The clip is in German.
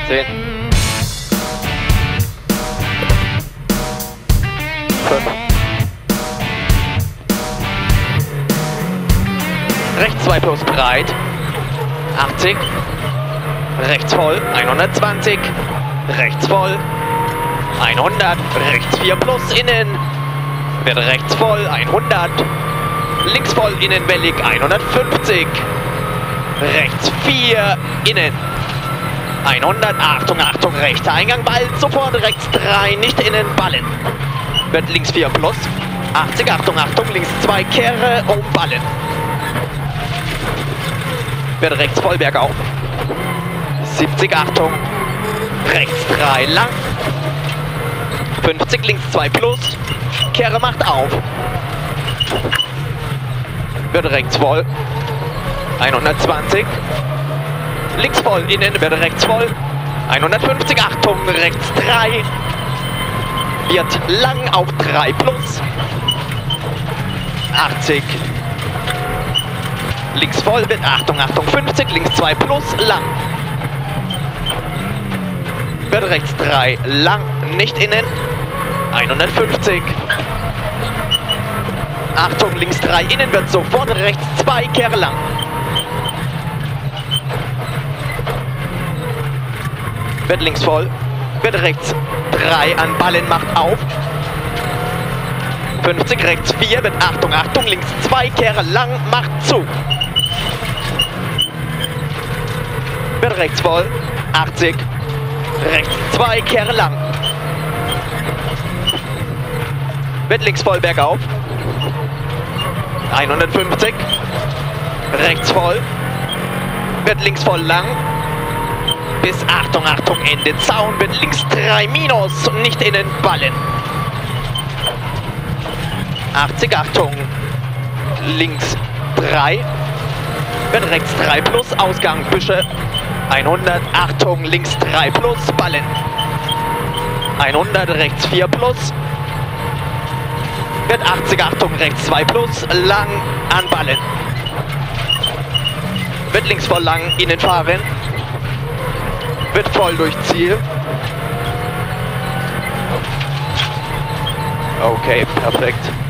10. 5. Rechts 2 plus breit. 80. Rechts voll. 120. Rechts voll. 100. Rechts 4 plus innen. Wird rechts voll. 100. Links voll innen wellig. 150. Rechts 4 innen. 100. Achtung, Achtung. Rechter Eingang. Ball. Sofort rechts 3. Nicht innen. Ballen. Wird links 4 plus. 80. Achtung, Achtung. Links 2 Kehre. Ballen. Wird rechts voll bergauf. 70. Achtung. Rechts 3 lang. 50. Links 2 plus. Kehre macht auf. Wird rechts voll. 120. Links voll, innen wird rechts voll. 150, Achtung, rechts 3. Wird lang auf 3 plus. 80. Links voll wird, Achtung, Achtung, 50, links 2 plus, lang. Wird rechts 3, lang, nicht innen. 150. Achtung, links 3 innen wird sofort rechts 2 Kehre lang. Wird links voll. Wird rechts 3 an Ballen macht auf. 50 rechts 4 wird Achtung, Achtung, links 2 Kehre lang macht zu. Wird rechts voll. 80. Rechts 2 Kehre lang. Wird links voll bergauf. 150. Rechts voll. Wird links voll lang. Bis Achtung, Achtung, Ende Zaun. Wird links 3 minus und nicht innen Ballen. 80, Achtung. Links 3. Wird rechts 3 plus. Ausgang Büsche. 100, Achtung, links 3 plus. Ballen. 100, rechts 4 plus. Wird 80, Achtung, rechts 2 plus, lang an Ballen. Wird links voll lang, innen fahren. Wird voll durch Ziel. Okay, perfekt.